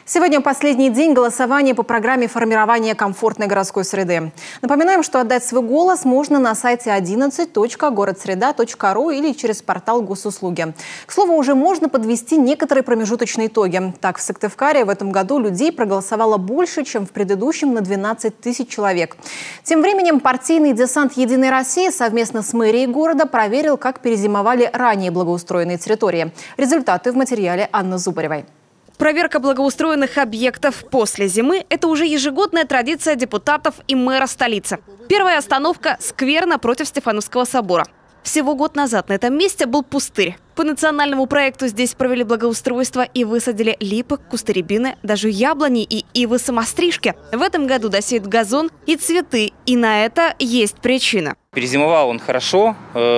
Сегодня последний день голосования по программе формирования комфортной городской среды. Напоминаем, что отдать свой голос можно на сайте 11.городсреда.ру или через портал госуслуги. К слову, уже можно подвести некоторые промежуточные итоги. Так, в Сыктывкаре в этом году людей проголосовало больше, чем в предыдущем, на 12 тысяч человек. Тем временем партийный десант «Единой России» совместно с мэрией города проверил, как перезимовали ранее благоустроенные территории. Результаты в материале Анны Зубаревой. Проверка благоустроенных объектов после зимы – это уже ежегодная традиция депутатов и мэра столицы. Первая остановка – сквер напротив Стефановского собора. Всего год назад на этом месте был пустырь. По национальному проекту здесь провели благоустройство и высадили липы, кусты рябины, даже яблони и ивы-самострижки. В этом году досеют газон и цветы, и на это есть причина. Перезимовал он хорошо.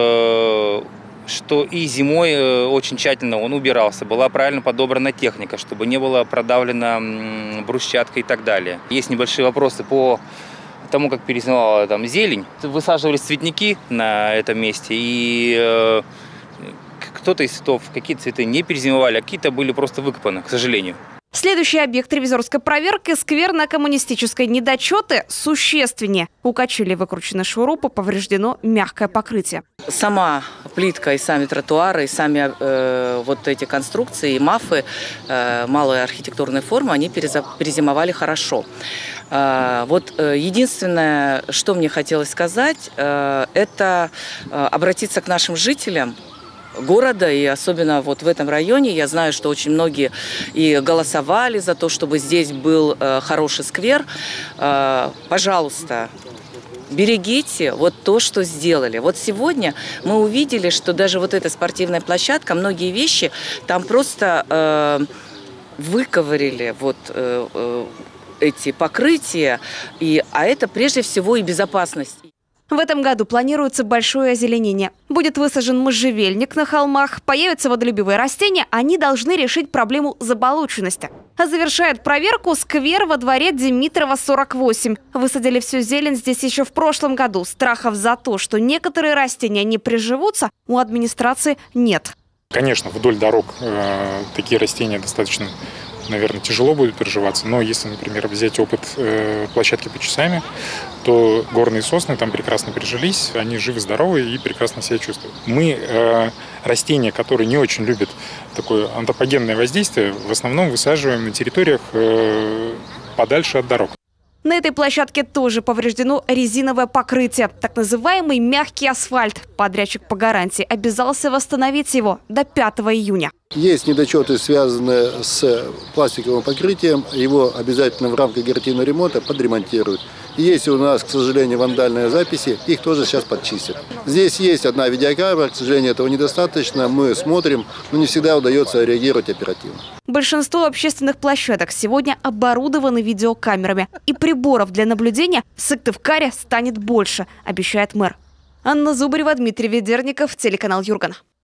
Что и зимой очень тщательно он убирался. Была правильно подобрана техника, чтобы не было продавлено брусчаткой и так далее. Есть небольшие вопросы по тому, как перезимовала там зелень. Высаживались цветники на этом месте, и кто-то из цветов, какие-то цветы не перезимовали, а какие-то были просто выкопаны, к сожалению. Следующий объект ревизорской проверки – сквер на Коммунистической. Недочеты существеннее. У качелей выкручены шурупы, повреждено мягкое покрытие. Сама плитка и сами тротуары, и сами вот эти конструкции, и мафы, малые архитектурные формы, они перезимовали хорошо. Вот единственное, что мне хотелось сказать, это обратиться к нашим жителям города, и особенно вот в этом районе. Я знаю, что очень многие и голосовали за то, чтобы здесь был хороший сквер. Пожалуйста, берегите вот то, что сделали. Вот сегодня мы увидели, что даже вот эта спортивная площадка, многие вещи там просто выковырили вот эти покрытия, а это прежде всего и безопасность. В этом году планируется большое озеленение. Будет высажен можжевельник на холмах, появятся водолюбивые растения, они должны решить проблему заболоченности. А завершает проверку сквер во дворе Димитрова, 48. Высадили всю зелень здесь еще в прошлом году. Страхов за то, что некоторые растения не приживутся, у администрации нет. Конечно, вдоль дорог такие растения достаточно, наверное, тяжело будет приживаться. Но если, например, взять опыт площадки под часами, то горные сосны там прекрасно прижились, они живы-здоровы и прекрасно себя чувствуют. Мы растения, которые не очень любят такое антропогенное воздействие, в основном высаживаем на территориях подальше от дорог. На этой площадке тоже повреждено резиновое покрытие, так называемый мягкий асфальт. Подрядчик по гарантии обязался восстановить его до 5 июня. Есть недочеты, связанные с пластиковым покрытием. Его обязательно в рамках гарантийного ремонта подремонтируют. Есть у нас, к сожалению, вандальные записи, их тоже сейчас подчистят. Здесь есть одна видеокамера, к сожалению, этого недостаточно. Мы смотрим, но не всегда удается реагировать оперативно. Большинство общественных площадок сегодня оборудованы видеокамерами. И приборов для наблюдения в Сыктывкаре станет больше, обещает мэр. Анна Зубарева, Дмитрий Ведерников, телеканал Юрган.